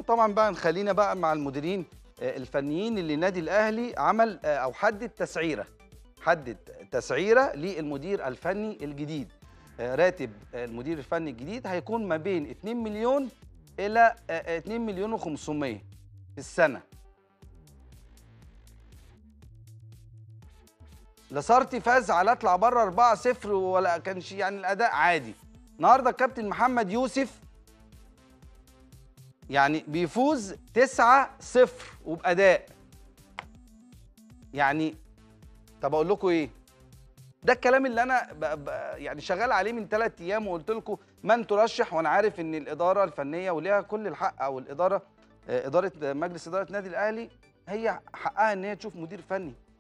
وطبعا بقى نخلينا بقى مع المديرين الفنيين اللي النادي الاهلي عمل او حدد تسعيره للمدير الفني الجديد. راتب المدير الفني الجديد هيكون ما بين 2 مليون الى 2 مليون و500 في السنه. لاسارتي فاز على اطلع بره 4-0 ولا كانش يعني الاداء عادي. النهارده الكابتن محمد يوسف يعني بيفوز 9-0 وباداء. يعني طب اقول لكم ايه؟ ده الكلام اللي انا يعني شغال عليه من 3 ايام، وقلت لكم من ترشح، وانا عارف ان الاداره الفنيه وليها كل الحق، او اداره مجلس اداره النادي الاهلي هي حقها ان هي تشوف مدير فني.